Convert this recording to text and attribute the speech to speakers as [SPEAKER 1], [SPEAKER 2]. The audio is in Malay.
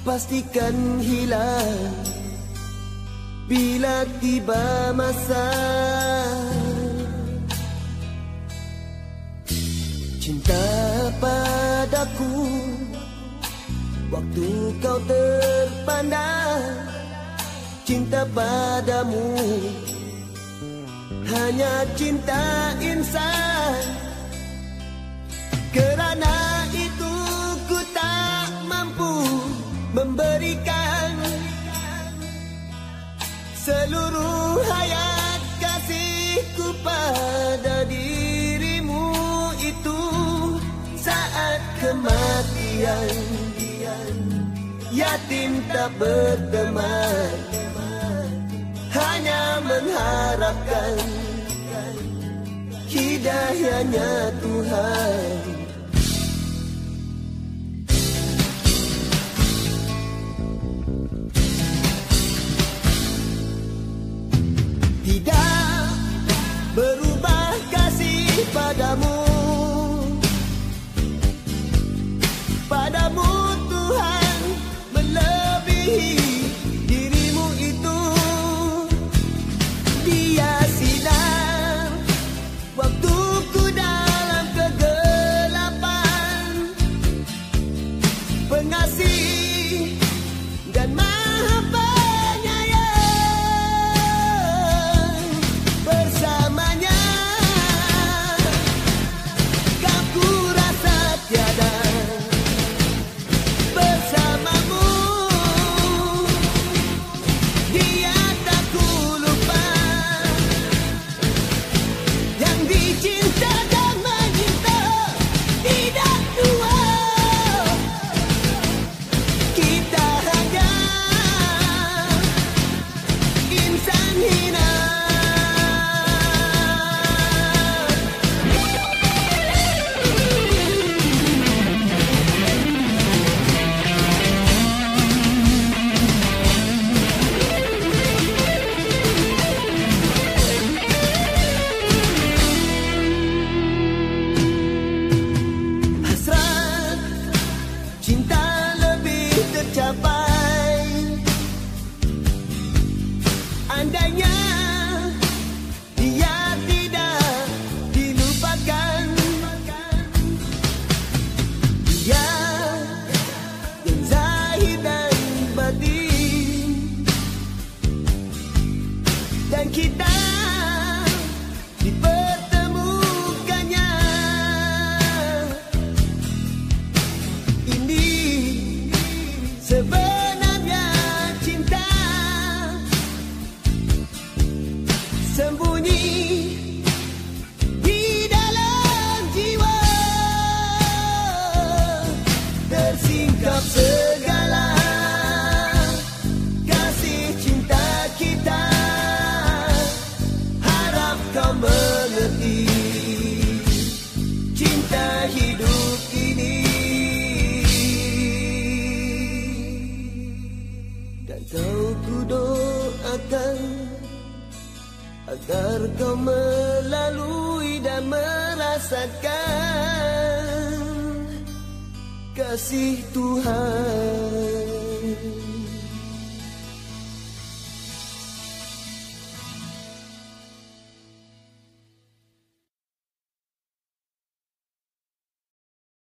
[SPEAKER 1] pastikan hilang bila tiba masa. Cinta padaku waktu kau terpandang, cinta padamu hanya cinta insan. Kerana itu ku tak mampu memberikan seluruh hayat kasihku pada dirimu itu. Saat kematian yatim tak berteman, hanya mengharapkan hidayahnya Tuhan. Tidak berubah kasih padamu, padamu Tuhan melebihi dirimu itu. Dia sinar waktuku dalam kegelapan, pengasih dan maha penyayang. Bersamanya kau ku rasa tiada, bersamamu dia tak ku lupa. Yang dicinta dan menyinta tidak dua, kita hanya insan hina. Hasrat cinta lebih tercapai andainya dia tidak dilupakan. Dia yang zahir dan batin, dan kita dipertemukannya. Ini sebenarnya cinta, sembunyi di dalam jiwa, tersingkap segala kasih cinta kita. Harap kau mengerti cinta hidup ini, dan kau ku doakan agar kau melalui dan merasakan kasih Tuhan.